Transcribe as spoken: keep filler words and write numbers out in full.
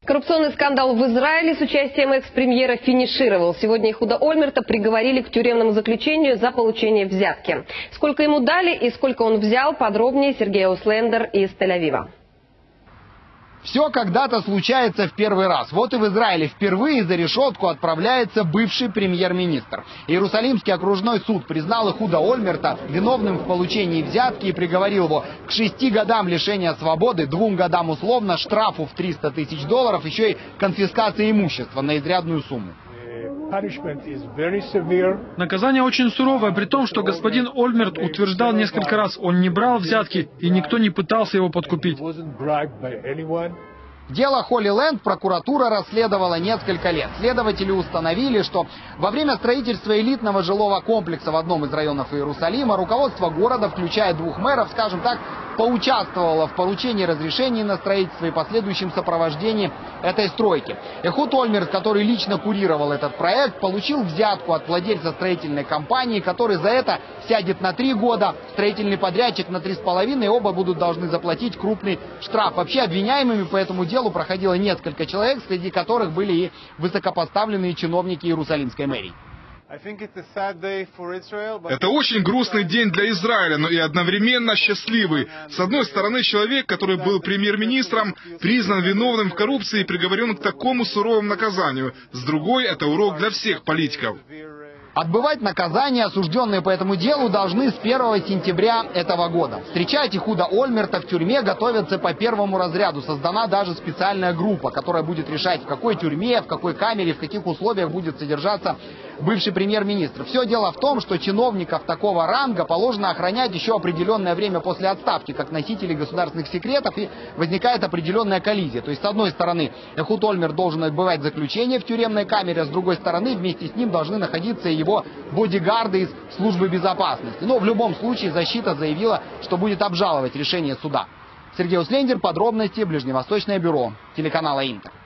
Коррупционный скандал в Израиле с участием экс-премьера финишировал. Сегодня Эхуда Ольмерта приговорили к тюремному заключению за получение взятки. Сколько ему дали и сколько он взял, подробнее Сергей Ауслендер из Тель-Авива. Все когда-то случается в первый раз. Вот и в Израиле впервые за решетку отправляется бывший премьер-министр. Иерусалимский окружной суд признал Эхуда Ольмерта виновным в получении взятки и приговорил его к шести годам лишения свободы, двум годам условно, штрафу в триста тысяч долларов, еще и конфискации имущества на изрядную сумму. Наказание очень суровое, при том, что господин Ольмерт утверждал несколько раз, он не брал взятки и никто не пытался его подкупить. Дело Холли Ленд прокуратура расследовала несколько лет. Следователи установили, что во время строительства элитного жилого комплекса в одном из районов Иерусалима руководство города, включая двух мэров, скажем так, поучаствовало в получении разрешений на строительство и последующем сопровождении этой стройки. Эхуд Ольмерт, который лично курировал этот проект, получил взятку от владельца строительной компании, который за это сядет на три года, строительный подрядчик на три с половиной, и оба будут должны заплатить крупный штраф. Вообще обвиняемыми по этому делу проходило несколько человек, среди которых были и высокопоставленные чиновники Иерусалимской мэрии. Это очень грустный день для Израиля, но и одновременно счастливый. С одной стороны, человек, который был премьер-министром, признан виновным в коррупции и приговорен к такому суровому наказанию. С другой, это урок для всех политиков. Отбывать наказание осужденные по этому делу должны с первого сентября этого года. Встречать Эхуда Ольмерта в тюрьме готовятся по первому разряду. Создана даже специальная группа, которая будет решать, в какой тюрьме, в какой камере, в каких условиях будет содержаться бывший премьер-министр. Все дело в том, что чиновников такого ранга положено охранять еще определенное время после отставки, как носителей государственных секретов, и возникает определенная коллизия. То есть, с одной стороны, Эхуд Ольмерт должен отбывать заключение в тюремной камере, а с другой стороны, вместе с ним должны находиться и его бодигарды из службы безопасности. Но в любом случае защита заявила, что будет обжаловать решение суда. Сергей Ауслендер, подробности, Ближневосточное бюро, телеканала Интер.